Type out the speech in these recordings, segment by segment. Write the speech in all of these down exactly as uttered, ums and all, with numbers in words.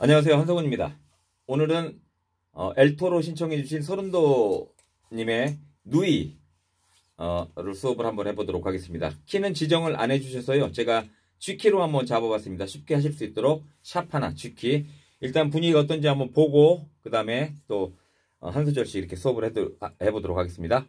안녕하세요, 한성훈입니다. 오늘은 어, 엘토로 신청해주신 서른도님의 누이를 어, 수업을 한번 해보도록 하겠습니다. 키는 지정을 안 해주셔서요, 제가 G키로 한번 잡아봤습니다. 쉽게 하실 수 있도록 샵 하나 G키. 일단 분위기가 어떤지 한번 보고 그 다음에 또 한 소절씩 이렇게 수업을 해도, 해보도록 하겠습니다.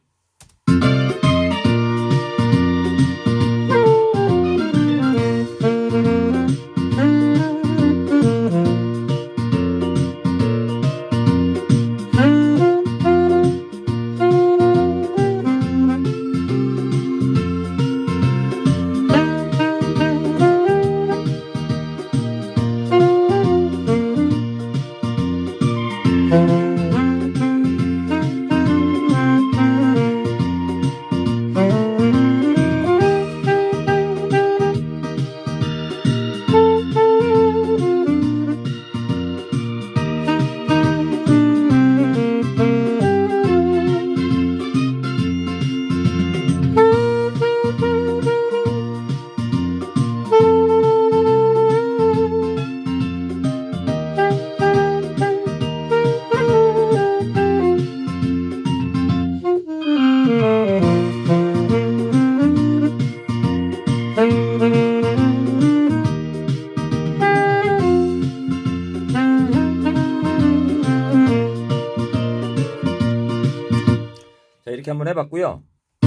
자, 이렇게 한번 해봤고요.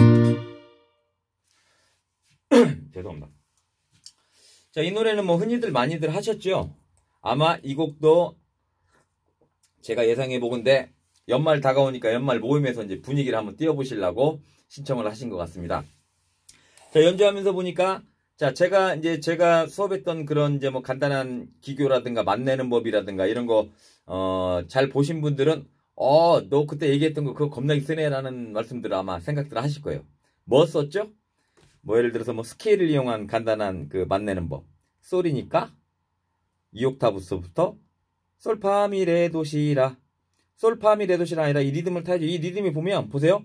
죄송합니다. 자, 이 노래는 뭐 흔히들 많이들 하셨죠? 아마 이 곡도 제가 예상해 보건데 연말 다가오니까 연말 모임에서 이제 분위기를 한번 띄워보시려고 신청을 하신 것 같습니다. 자, 연주하면서 보니까 자, 제가 이제 제가 수업했던 그런 이제 뭐 간단한 기교라든가 맛내는 법이라든가 이런 거 어, 잘 보신 분들은 어, 너 그때 얘기했던 거 그거 겁나게 쓰네라는 말씀들을 아마 생각들 하실 거예요. 뭐 썼죠? 뭐 예를 들어서 뭐 스케일을 이용한 간단한 그 맛내는 법. 솔이니까 이 옥타브서부터 솔파미레도시라 솔파미레도시라 아니라 이 리듬을 타야죠. 이 리듬이 보면 보세요.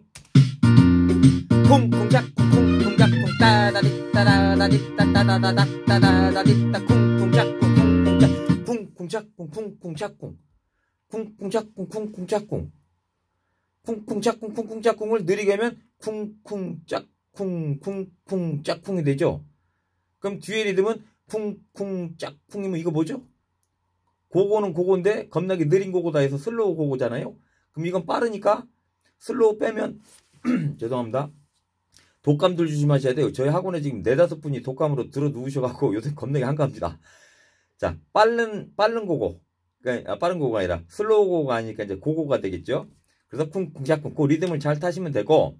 쿵쿵작 쿵쿵쿵작 쿵 따다디따다다디따 따다다다다다다디따 쿵쿵작 쿵쿵쿵작 쿵쿵작 쿵쿵쿵작 쿵 쿵쿵작쿵 쿵쿵작쿵 쿵쿵작쿵 쿵쿵작쿵을 느리게 하면 쿵쿵짝쿵 쿵쿵짝쿵이 되죠. 그럼 뒤에 리듬은 쿵쿵짝쿵이면 이거 뭐죠? 고고는 고고인데 겁나게 느린 고고다 해서 슬로우 고고잖아요. 그럼 이건 빠르니까 슬로우 빼면 죄송합니다. 독감들 조심하셔야 돼요. 저희 학원에 지금 네다섯 분이 독감으로 들어 누우셔갖고 요새 겁나게 한가합니다. 자, 빠른 빠른 고고. 그러니까 빠른 고고가 아니라 슬로우 고고가 아니니까 이제 고고가 되겠죠. 그래서 쿵쿵작쿵 그 리듬을 잘 타시면 되고,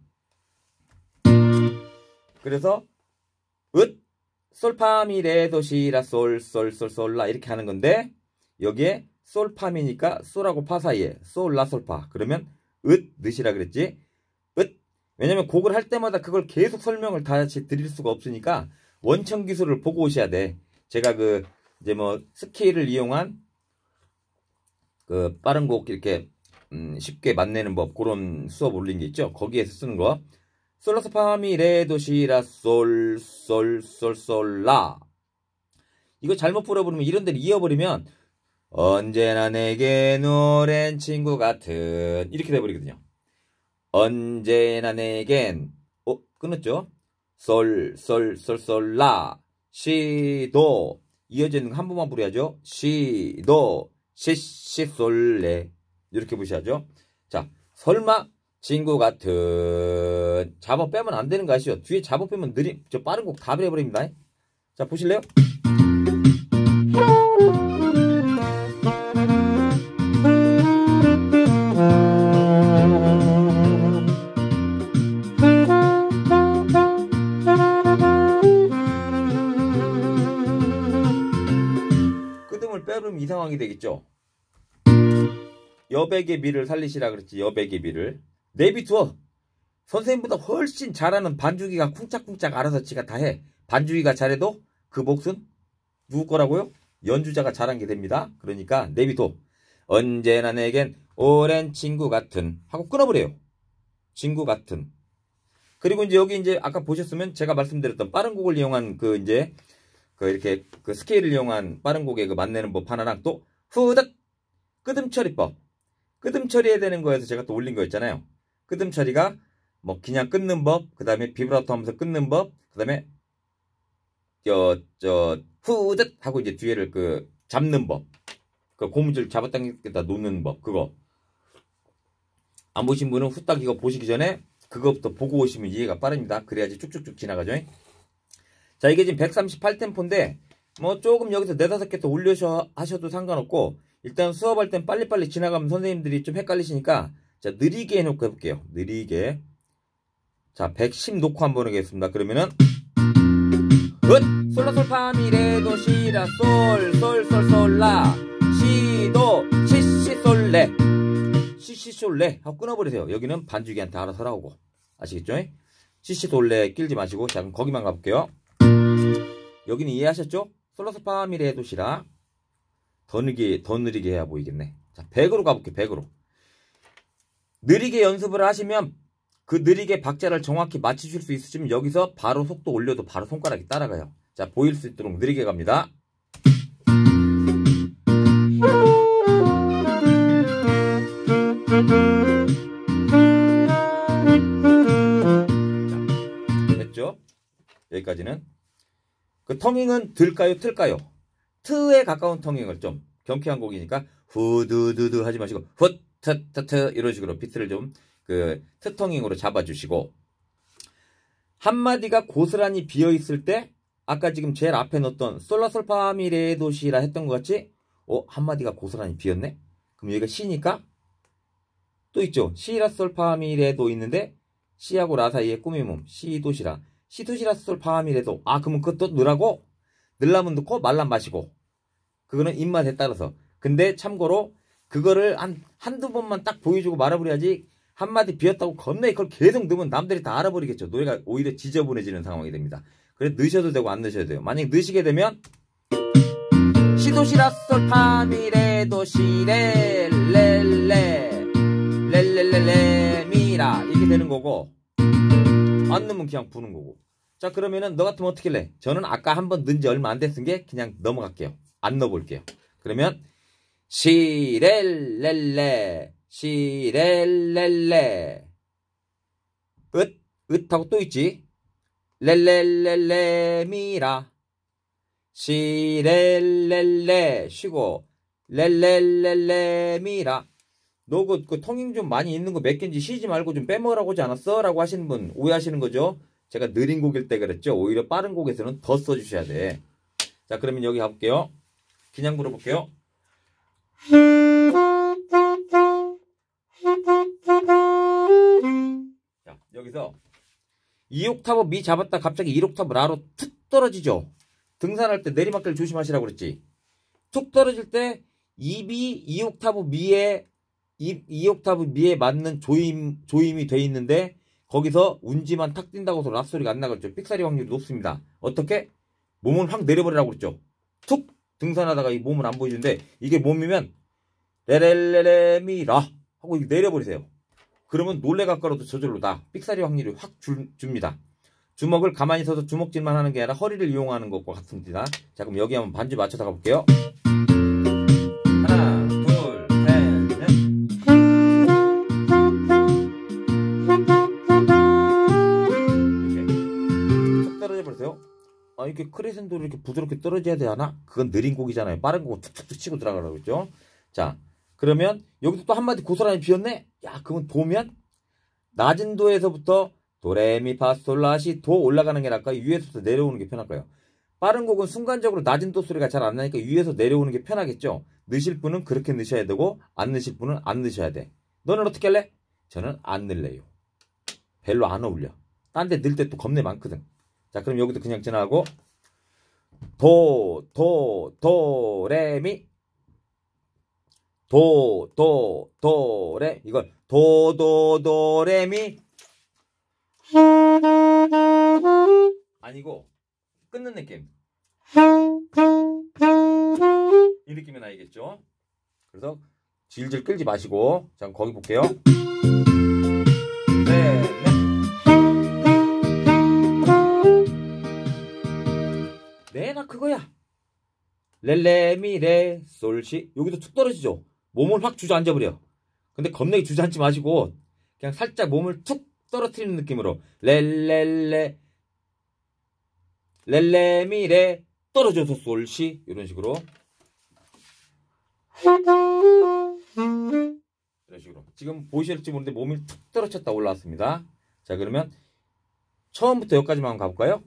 그래서 으 솔파미레도시라 솔솔솔솔라 이렇게 하는 건데 여기에 솔파미니까 솔하고 파 사이에 솔라 솔파 그러면 으 느시라 그랬지. 으 왜냐면 곡을 할 때마다 그걸 계속 설명을 다 드릴 수가 없으니까 원천 기술을 보고 오셔야 돼. 제가 그 이제 뭐 스케일을 이용한 그 빠른 곡 이렇게 음 쉽게 맛내는 법 그런 수업 올린 게 있죠. 거기에서 쓰는 거 솔라스파미레도시라 솔솔솔솔라 이거 잘못 불어버리면 이런 데를 이어버리면 언제나 내겐 오랜 친구 같은 이렇게 돼버리거든요. 언제나 내겐 어 끊었죠. 솔솔솔솔라 시도 이어지는 거 한 번만 부려야죠. 시도 시시솔레 이렇게 보셔야죠. 자, 설마 친구 같은 잡아 빼면 안 되는 거 아시죠? 뒤에 잡아 빼면 느림 저 빠른 곡 다 버려버립니다. 자, 보실래요? 끄듬을 빼버리면 이 상황이 되겠죠. 여백의 미를 살리시라 그랬지. 여백의 미를 내비두어. 선생님보다 훨씬 잘하는 반주기가 쿵짝쿵짝 알아서 지가 다 해. 반주기가 잘해도 그 몫은 누구 거라고요? 연주자가 잘한 게 됩니다. 그러니까 내비둬. 언제나 내겐 오랜 친구 같은 하고 끊어버려요. 친구 같은. 그리고 이제 여기 이제 아까 보셨으면 제가 말씀드렸던 빠른 곡을 이용한 그 이제 그 이렇게 그 스케일을 이용한 빠른 곡의 그 만내는 법 하나랑 또 후득. 끄듬처리법. 끄듬처리해야 되는 거에서 제가 또 올린 거 있잖아요. 끄듬처리가 뭐 그냥 끊는 법, 그 다음에 비브라토 하면서 끊는 법, 그 다음에 저, 저, 후득 하고 이제 뒤에를 그 잡는 법. 그 고무줄 잡아당기다 놓는 법. 그거. 안 보신 분은 후딱 이거 보시기 전에 그거부터 보고 오시면 이해가 빠릅니다. 그래야지 쭉쭉쭉 지나가죠. 자, 이게 지금 백삼십팔 템포인데 뭐 조금 여기서 네다섯 개 더 올려서 하셔도 상관없고 일단 수업할 땐 빨리빨리 지나가면 선생님들이 좀 헷갈리시니까 자, 느리게 해놓고 해볼게요. 느리게. 자, 백십 놓고 한번 하겠습니다. 그러면은 읒! 솔라 솔파미레도 시라 솔 솔 솔 솔라 시도 시시 솔레 시시 솔레 하고 끊어버리세요. 여기는 반주기한테 알아서 나오고 아시겠죠? 시시 솔레 끼지 마시고 자, 그럼 거기만 가볼게요. 여기는 이해하셨죠? 솔라 솔파미레도 시라 더 느리게 더 느리게 해야 보이겠네. 자, 백으로 가볼게요. 백으로 느리게 연습을 하시면 그 느리게 박자를 정확히 맞추실 수 있으시면 여기서 바로 속도 올려도 바로 손가락이 따라가요. 자, 보일 수 있도록 느리게 갑니다. 자, 됐죠? 여기까지는. 그 텅잉은 들까요? 틀까요? 트에 가까운 텅잉을 좀 경쾌한 곡이니까 후두두두 하지 마시고 훗 트트트 이런 식으로 비트를 좀 그 트텅잉으로 잡아주시고 한마디가 고스란히 비어있을 때 아까 지금 제일 앞에 넣었던 솔라솔파미레도시라 했던 것 같이 어? 한마디가 고스란히 비었네? 그럼 여기가 시니까 또 있죠. 시라솔파미레도 있는데 시하고 라 사이에 꾸미몸 시도시라 시도시라솔파미레도 아 그러면 그것도 넣으라고? 넣으려면 넣고 말란 마시고 그거는 입맛에 따라서. 근데 참고로 그거를 한 한두 번만 딱 보여주고 말아버려야지 한마디 비었다고 겁나게 그걸 계속 넣으면 남들이 다 알아버리겠죠. 노래가 오히려 지저분해지는 상황이 됩니다. 그래서 넣으셔도 되고 안 넣으셔도 돼요. 만약 넣으시게 되면 시도시라솔파미레도시레 렐레 렐렐렐레 미라 이렇게 되는 거고 안 넣으면 그냥 부는 거고. 자, 그러면은 너 같으면 어떻게 할래? 저는 아까 한번 넣은 지 얼마 안 됐은 게 그냥 넘어갈게요. 안 넣어볼게요. 그러면 시렐렐레 시렐렐레 읒 읒하고 또 있지. 렐렐렐레 미라 시렐렐레 쉬고 렐렐렐레 미라. 너 그 그 통잉 좀 많이 있는 거 몇 개인지 쉬지 말고 좀 빼먹으라고 하지 않았어? 라고 하시는 분 오해하시는 거죠. 제가 느린 곡일 때 그랬죠. 오히려 빠른 곡에서는 더 써주셔야 돼. 자, 그러면 여기 가볼게요. 그냥 불어볼게요. 자, 여기서 이 옥타브 미 잡았다 갑자기 일 옥타브 라로 툭 떨어지죠. 등산할 때 내리막길 조심하시라고 그랬지. 툭 떨어질 때 입이 이 옥타브 미에 이, 이 옥타브 미에 맞는 조임, 조임이 돼 있는데 거기서 운지만 탁 뛴다고 해서 라 소리가 안 나겠죠. 삑사리 확률이 높습니다. 어떻게? 몸을 확 내려버리라고 그랬죠. 툭 등산하다가 이 몸을 안 보여주는데 이게 몸이면 레렐레레미라 하고 내려버리세요. 그러면 놀래가까로도 저절로 나 삑사리 확률이 확 줄, 줍니다. 주먹을 가만히 서서 주먹질만 하는 게 아니라 허리를 이용하는 것과 같습니다. 자, 그럼 여기 한번 반주 맞춰서 가볼게요. 하나 둘 셋 넷. 이렇게 툭 떨어져 버리세요. 아, 이렇게 크레센도로 이렇게 부드럽게 떨어져야 되나? 그건 느린 곡이잖아요. 빠른 곡은 툭툭툭 치고 들어가라고 했죠. 자, 그러면 여기서 또 한마디 고스란히 비었네? 야, 그러면 도면 낮은 도에서부터 도레미파솔라시 도 올라가는 게 나을까요? 위에서부터 내려오는 게 편할까요? 빠른 곡은 순간적으로 낮은 도 소리가 잘 안 나니까 위에서 내려오는 게 편하겠죠? 넣으실 분은 그렇게 넣으셔야 되고 안 넣으실 분은 안 넣으셔야 돼. 너는 어떻게 할래? 저는 안 넣을래요. 별로 안 어울려. 딴 데 넣을 때 또 겁내 많거든. 자, 그럼 여기도 그냥 지나가고 도, 도, 도, 레, 미 도, 도, 도, 레 이걸 도, 도, 도, 레, 미 아니고 끊는 느낌 이 느낌이 나야겠죠. 그래서 질질 끌지 마시고 자, 거기 볼게요. 네, 네. 네, 나 그거야. 렐레미레 솔시. 여기도 툭 떨어지죠. 몸을 확 주저앉아버려. 근데 겁나게 주저앉지 마시고 그냥 살짝 몸을 툭 떨어뜨리는 느낌으로 렐렐레 렐레미레 떨어져서 솔시. 이런 식으로 이런 식으로. 지금 보이실지 모르는데 몸이 툭 떨어졌다 올라왔습니다. 자, 그러면 처음부터 여기까지만 한번 가볼까요?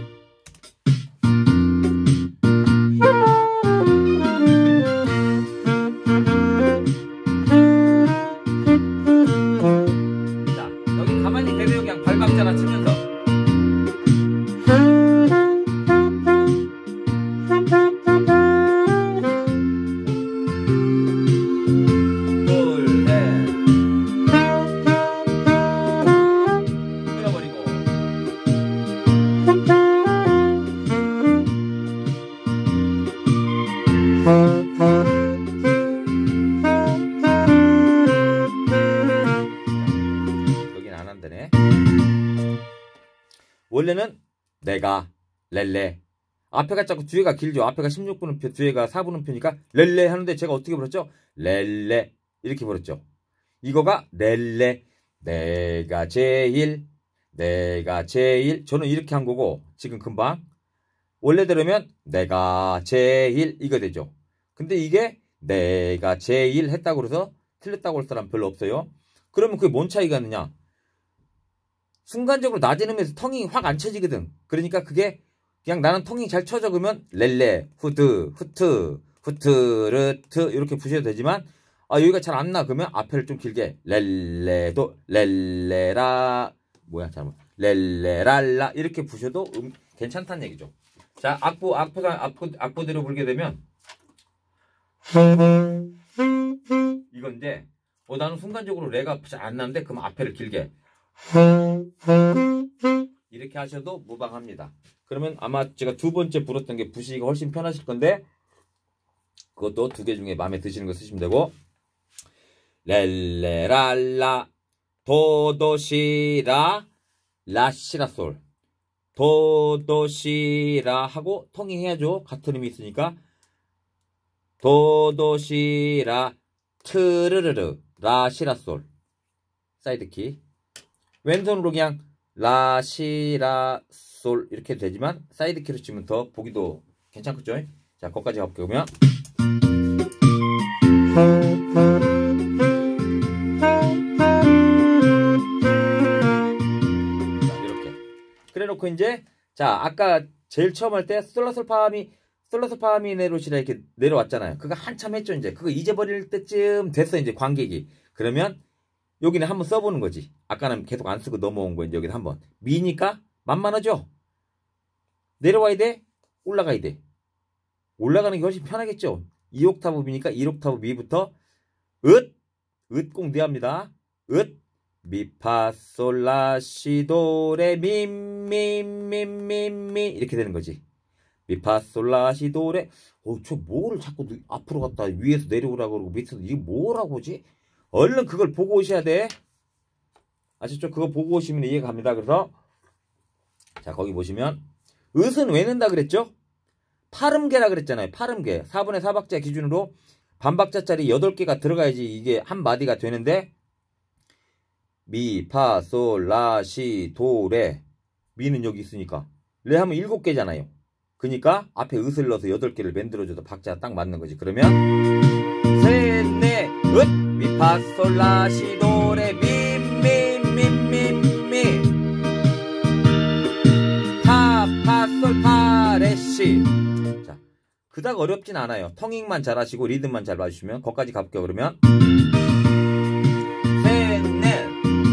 자, 여기 가만히 대대로 그냥 발박자나 치면서 여긴 안 한다네. 원래는 내가 렐레 앞에가 자꾸 뒤에가 길죠. 앞에가 십육 분음표 뒤에가 사 분음표니까 렐레 하는데 제가 어떻게 불었죠? 렐레 이렇게 불었죠. 이거가 렐레 내가 제일 내가 제일. 저는 이렇게 한 거고 지금 금방 원래대로면 내가 제일 이거 되죠. 근데 이게 내가 제일 했다고 그래서 틀렸다고 할 사람 별로 없어요. 그러면 그게 뭔 차이가 있느냐? 순간적으로 낮은 음에서 텅이 확 안 쳐지거든. 그러니까 그게 그냥 나는 텅이 잘 쳐져 그러면 렐레 후드 후트 후트르트 이렇게 부셔도 되지만 아 여기가 잘 안 나 그러면 앞에를 좀 길게 렐레도 렐레라 뭐야 잘못 렐레랄라 이렇게 부셔도 음, 괜찮다는 얘기죠. 자, 악보 악보가 악보 악보대로 불게 되면 이건데 어 나는 순간적으로 레가 잘 안 나는데 그럼 앞에를 길게 이렇게 하셔도 무방합니다. 그러면 아마 제가 두 번째 불었던 게 부시기가 훨씬 편하실 건데 그것도 두 개 중에 마음에 드시는 거 쓰시면 되고 렐레랄라 도도시라 라시라솔 도도시라 하고 텅이 해야죠. 같은 의미 있으니까 도도시라 트르르르 라시라솔 사이드키. 왼손으로 그냥 라시라솔 이렇게 해도 되지만 사이드키로 치면 더 보기도 괜찮겠죠. 자, 거기까지 가볼게요. 그러면 자, 이렇게 그래 놓고 이제 자 아까 제일 처음 할 때 솔라솔파미 솔라솔파미 네로시라 이렇게 내려왔잖아요. 그거 한참 했죠. 이제 그거 잊어버릴 때쯤 됐어. 이제 관객이. 그러면 여기는 한번 써보는 거지. 아까는 계속 안 쓰고 넘어온 거 이제 여기는 한번. 미니까 만만하죠. 내려와야 돼. 올라가야 돼. 올라가는 게 훨씬 편하겠죠. 이 옥타브 미니까 일 옥타브 미부터 읒, 읒 꼭 내야 합니다. 읒, 미파솔라시도레 미미미미미 이렇게 되는 거지. 미파솔라시도레. 어, 저 뭐를 자꾸 앞으로 갔다 위에서 내려오라고 그러고 밑에서 이게 뭐라고 하지? 얼른 그걸 보고 오셔야 돼. 아시죠? 그거 보고 오시면 이해가 갑니다. 그래서 자 거기 보시면 읒은 왜 넣는다 그랬죠? 팔음계라 그랬잖아요. 팔음계. 사분의 사 박자 기준으로 반박자짜리 여덟 개가 들어가야지 이게 한 마디가 되는데 미, 파, 솔, 라, 시, 도, 레. 미는 여기 있으니까 레 하면 일곱 개잖아요. 그러니까 앞에 읒을 넣어서 여덟 개를 만들어줘도 박자가 딱 맞는 거지. 그러면 셋, 넷, 읒 미, 파, 솔, 라, 시, 도, 레, 미, 미, 미, 미, 미 파, 파, 솔, 파, 레, 시. 자, 그닥 어렵진 않아요. 텅잉만 잘하시고 리듬만 잘 봐주시면 거기까지 가볼게요. 그러면 셋, 넷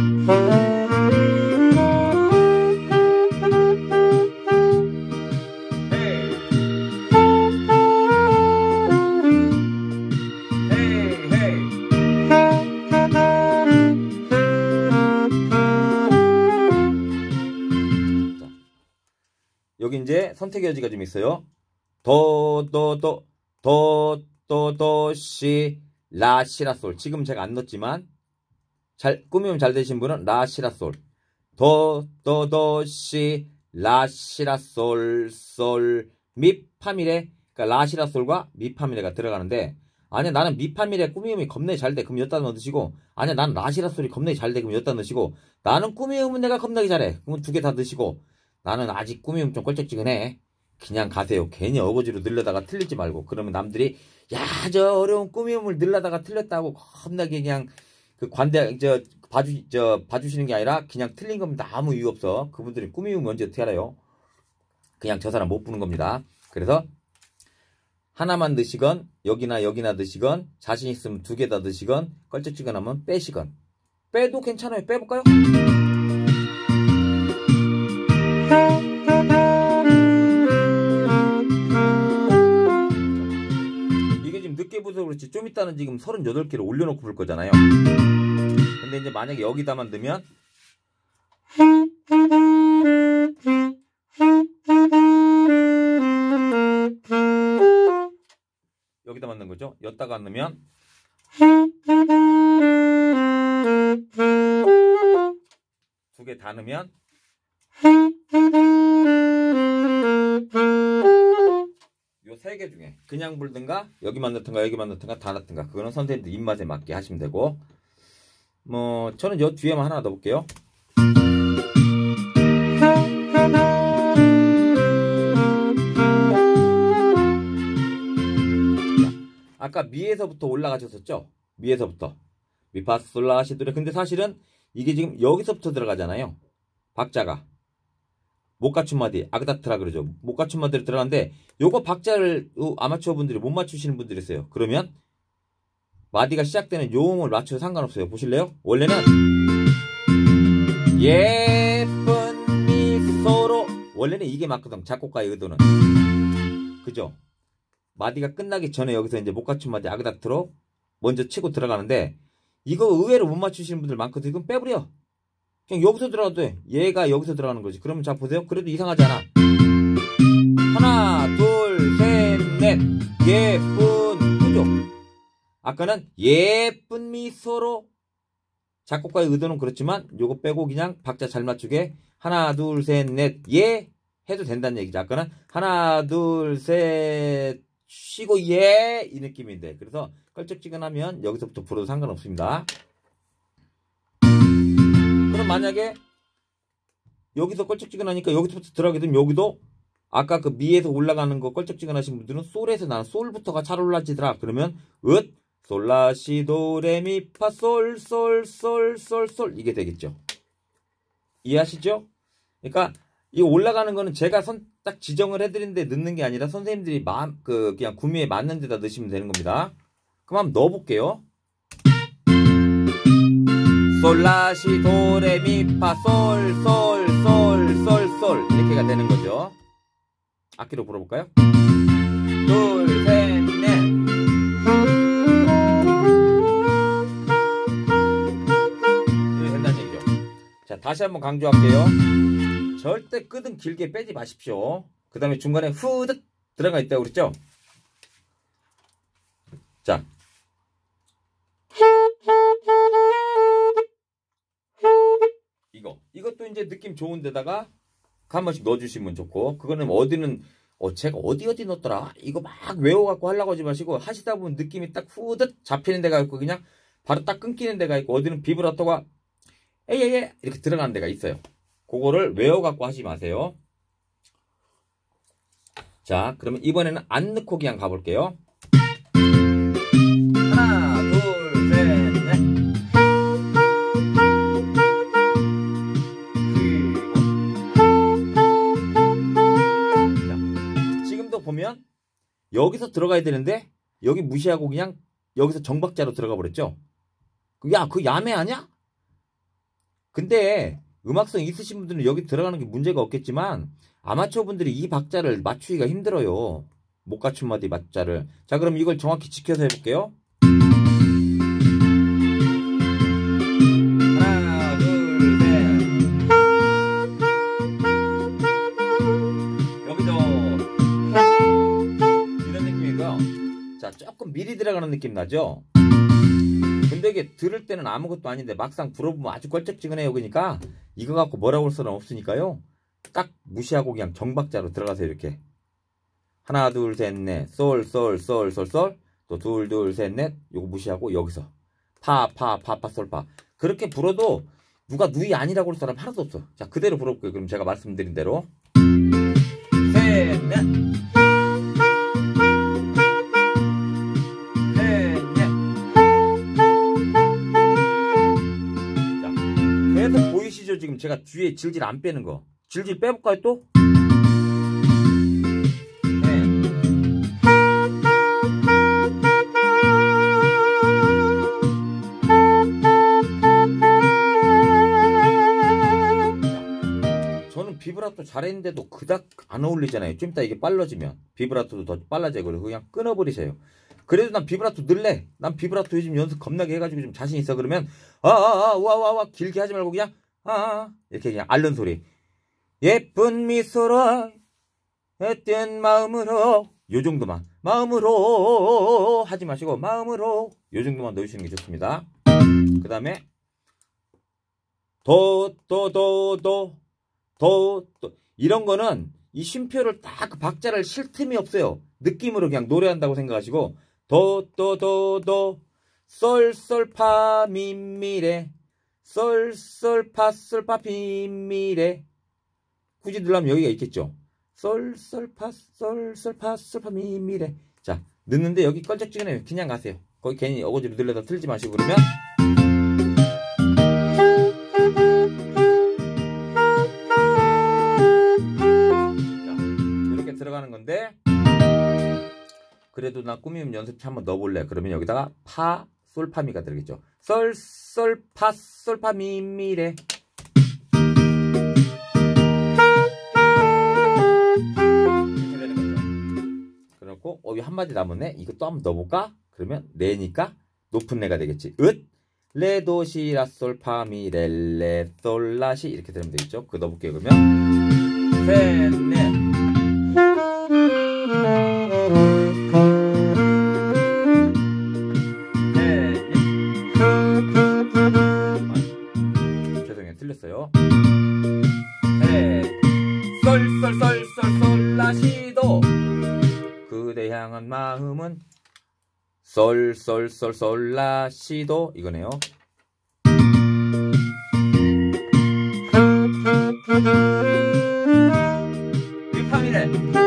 여기 이제 선택의 여지가 좀 있어요. 도, 도, 도, 도, 도, 도, 시, 라, 시, 라, 솔. 지금 제가 안 넣었지만, 잘, 꾸미면 잘 되신 분은 라, 시, 라, 솔. 도, 도, 도, 시, 라, 시, 라, 솔, 솔, 미, 파, 미, 레. 그러니까 라시라솔과 미파미레가 들어가는데, 아니야 나는 미파미레 꾸미음이 겁나게 잘 돼. 그럼 여기다 넣으시고, 아니야 나는 라시라솔이 겁나게 잘 돼. 그럼 여기다 넣으시고, 나는 꾸미음은 내가 겁나게 잘해. 그럼 두 개 다 넣으시고, 나는 아직 꾸미음 좀 껄쩍지근해. 그냥 가세요. 괜히 어거지로 늘려다가 틀리지 말고. 그러면 남들이 야 저 어려운 꾸미음을 늘려다가 틀렸다고 겁나게 그냥 그 관대 저 봐주 저 봐주시는 게 아니라 그냥 틀린 겁니다. 아무 이유 없어. 그분들이 꾸미음 뭔지 어떻게 알아요? 그냥 저 사람 못 부는 겁니다. 그래서 하나만 넣으시건 여기나 여기나 넣으시건 자신 있으면 두 개 다 넣으시건 껄쩍지근하면 빼시건. 빼도 괜찮아요. 빼볼까요? 늦게 부서 그렇지 좀 이따는 지금 서른여덟 개를 올려놓고 불 거잖아요. 근데 이제 만약에 여기다만 넣으면 여기다만 넣은 거죠. 여기다가 안 넣으면 두 개 다 넣으면 요 세 개 중에 그냥 불든가 여기만 넣든가 여기만 넣든가 다 넣든가 그거는 선생님들 입맛에 맞게 하시면 되고, 뭐 저는 요 뒤에만 하나 넣어볼게요. 아까 미에서부터 올라가셨었죠? 미에서부터 미파솔라시도레. 근데 사실은 이게 지금 여기서부터 들어가잖아요. 박자가 못 갖춘 마디 아그다트라 그러죠. 못 갖춘 마디로 들어가는데 요거 박자를 아마추어 분들이 못 맞추시는 분들이 있어요. 그러면 마디가 시작되는 요음을 맞춰도 상관없어요. 보실래요? 원래는 예쁜 미소로 원래는 이게 맞거든. 작곡가의 의도는. 그죠? 마디가 끝나기 전에 여기서 이제 못 갖춘 마디 아그다트로 먼저 치고 들어가는데 이거 의외로 못 맞추시는 분들 많거든요. 이건 빼버려. 그냥 여기서 들어가도 돼. 얘가 여기서 들어가는 거지. 그러면 자 보세요. 그래도 이상하지 않아. 하나 둘 셋 넷 예쁜 그죠? 아까는 예쁜 미소로 작곡가의 의도는 그렇지만 요거 빼고 그냥 박자 잘 맞추게 하나 둘 셋 넷 예 해도 된다는 얘기죠. 아까는 하나 둘 셋 쉬고 예 이 느낌인데 그래서 껄쩍지근하면 여기서부터 불어도 상관없습니다. 그럼 만약에 여기서 껄쩍지근하니까 여기서부터 들어가게 되면 여기도 아까 그 미에서 올라가는 거 껄쩍지근하신 분들은 솔에서 나는 솔부터가 잘 올라지더라. 그러면 읒 솔라시도레미파솔솔솔솔솔 이게 되겠죠. 이해하시죠? 그러니까 이 올라가는 거는 제가 선 딱 지정을 해드리는데 넣는 게 아니라 선생님들이 마음 그 그냥 구미에 맞는 데다 넣으시면 되는 겁니다. 그럼 한번 넣어볼게요. 솔라시도레미파솔솔솔솔솔 이렇게가 되는 거죠. 악기로 불어볼까요? 둘, 셋, 넷. 이렇게 된다는 얘기죠. 자, 다시 한번 강조할게요. 절대 끄든 길게 빼지 마십시오. 그 다음에 중간에 후득 들어가 있다고 그랬죠? 자. 이거. 이것도 이제 느낌 좋은 데다가 한 번씩 넣어주시면 좋고, 그거는 어디는, 어, 제가 어디 어디 넣었더라? 이거 막 외워갖고 하려고 하지 마시고, 하시다 보면 느낌이 딱 후득 잡히는 데가 있고, 그냥 바로 딱 끊기는 데가 있고, 어디는 비브라토가 에이에이 이렇게 들어가는 데가 있어요. 그거를 외워갖고 하지 마세요. 자, 그러면 이번에는 안 넣고 그냥 가볼게요. 하나, 둘, 셋, 넷. 자, 지금도 보면 여기서 들어가야 되는데 여기 무시하고 그냥 여기서 정박자로 들어가 버렸죠. 야, 그 야매 아니야? 근데 음악성 있으신 분들은 여기 들어가는 게 문제가 없겠지만 아마추어 분들이 이 박자를 맞추기가 힘들어요. 못 갖춘 마디 박자를. 자, 그럼 이걸 정확히 지켜서 해볼게요. 하나, 둘, 셋. 여기도 이런 느낌이고요. 자, 조금 미리 들어가는 느낌 나죠? 근데 이게 들을 때는 아무것도 아닌데 막상 불어보면 아주 껄쩍지근해요. 그러니까 이거 갖고 뭐라고 할 수는 없으니까요. 딱 무시하고 그냥 정박자로 들어가세요. 이렇게 하나 둘 셋 넷 솔 솔 솔 솔 솔 또 둘 둘 셋 넷 요거 무시하고 여기서 파 파 파 파 솔 파 그렇게 불어도 누가 누이 아니라고 할 사람 하나도 없어. 자 그대로 불어볼게요. 그럼 제가 말씀드린 대로 셋 넷 계속 보이시죠? 지금 제가 뒤에 질질 안 빼는 거. 질질 빼볼까요 또? 네. 저는 비브라토 잘했는데도 그닥 안 어울리잖아요. 좀 이따 이게 빨라지면 비브라토도 더 빨라져요. 그래서 그냥 끊어버리세요. 그래도 난 비브라토 늘래. 난 비브라토 요즘 연습 겁나게 해가지고 좀 자신 있어. 그러면 아아아 와와와 길게 하지 말고 그냥 아 이렇게 그냥 앓는 소리. 예쁜 미소로 했던 마음으로 요 정도만 마음으로 하지 마시고 마음으로 요 정도만 넣으시는 게 좋습니다. 그 다음에 도 도 도 도 도 도 이런 거는 이 쉼표를 딱 그 박자를 쉴 틈이 없어요. 느낌으로 그냥 노래한다고 생각하시고 도 도 도 도 솔 솔 파 미 미 레 솔 솔 파 솔 파 미 미 레 굳이 들으려면 여기가 있겠죠. 솔 솔 파 솔 솔 파 솔 파 미 미 레 자 넣는데 여기 껄쩍지근해요. 그냥 가세요. 거기 괜히 어거지로 늘려다 틀지 마시고 그러면 자 이렇게 들어가는 건데 그래도 나 꾸미면 연습치 한번 넣어볼래. 그러면 여기다가 파, 솔, 파, 미가 들어겠죠. 솔, 솔, 파, 솔, 파, 미, 미, 레. 이렇게 되는 거죠. 그래갖고, 어, 이 한마디 남았네? 이거 또 한번 넣어볼까? 그러면, 레니까 높은 레가 되겠지. 으, 레, 도, 시, 라, 솔, 파, 미, 레, 레, 솔, 라, 시. 이렇게 되면 되겠죠. 그거 넣어볼게요. 그러면, 셋, 넷. 틀렸어요. 네. 솔, 솔, 솔, 솔, 솔, 라, 시, 도. 그대 향한 마음은 솔, 솔, 솔, 솔, 라, 시, 도. 이거네요. 미, 파, 미, 레.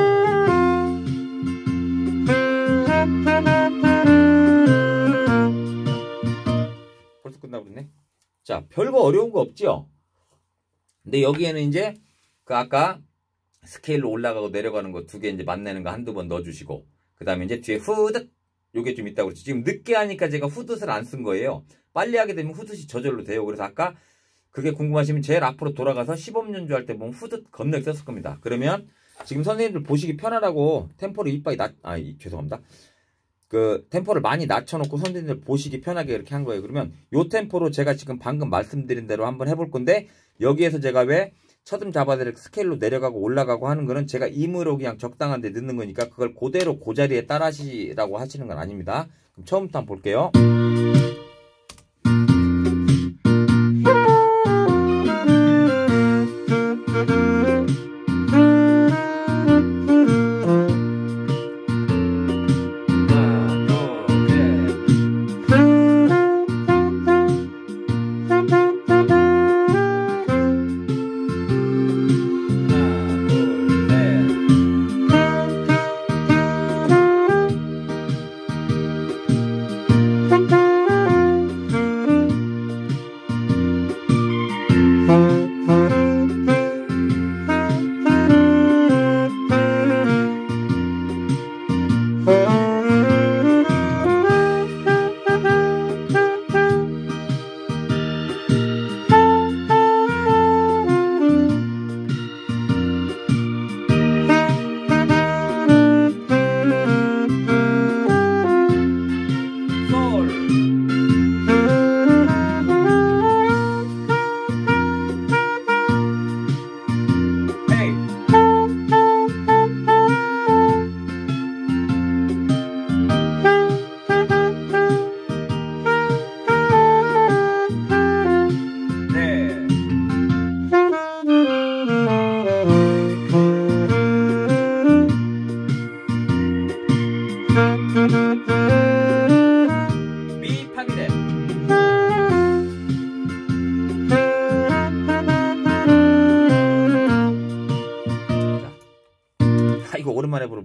벌써 끝나버렸네. 자, 별거 어려운 거 없죠? 근데 여기에는 이제 그 아까 스케일로 올라가고 내려가는 거 두 개 이제 만나는 거 한두 번 넣어주시고 그 다음에 이제 뒤에 후듯 요게 좀 있다고 그랬죠. 지금 늦게 하니까 제가 후듯을 안 쓴 거예요. 빨리 하게 되면 후듯이 저절로 돼요. 그래서 아까 그게 궁금하시면 제일 앞으로 돌아가서 시범 연주할 때 보면 후듯 건너게 썼을 겁니다. 그러면 지금 선생님들 보시기 편하라고 템포를 이빨이 낮, 아, 죄송합니다. 그 템포를 많이 낮춰놓고 선생님들 보시기 편하게 이렇게 한 거예요. 그러면 요 템포로 제가 지금 방금 말씀드린 대로 한번 해볼 건데 여기에서 제가 왜 첫음 잡아드릴 스케일로 내려가고 올라가고 하는 거는 제가 임으로 그냥 적당한 데 넣는 거니까 그걸 그대로 그 자리에 따라 하시라고 하시는 건 아닙니다. 그럼 처음부터 한번 볼게요.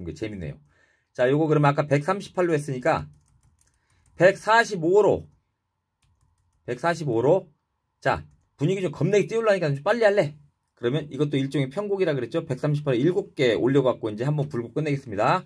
게 재밌네요. 자, 요거 그러면 아까 백삼십팔로 했으니까 백사십오로 백사십오로 자, 분위기 좀 겁내게 띄우려니까 좀 빨리 할래. 그러면 이것도 일종의 편곡이라 그랬죠. 백삼십팔에 일곱 개 올려갖고 이제 한번 불고 끝내겠습니다.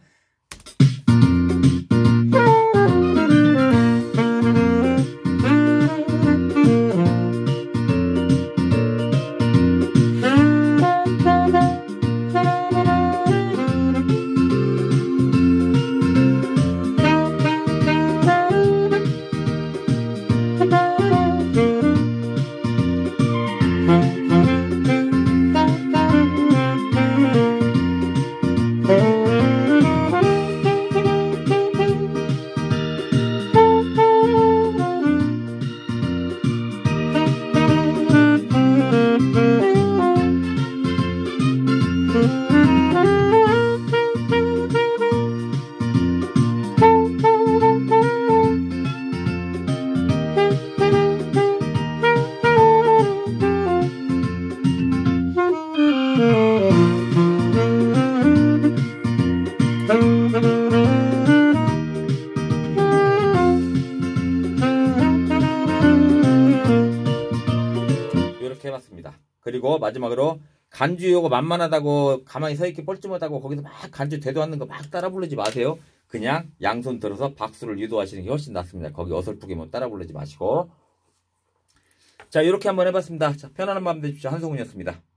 이렇게 해봤습니다. 그리고 마지막으로 간주 요거 만만하다고 가만히 서있기 뻘쭘하다고 거기서 막 간주 되도 않는 거 막 따라 부르지 마세요. 그냥 양손 들어서 박수를 유도하시는 게 훨씬 낫습니다. 거기 어설프게 뭐 따라 부르지 마시고. 자, 이렇게 한번 해봤습니다. 자, 편안한 밤 되십시오. 한성훈이었습니다.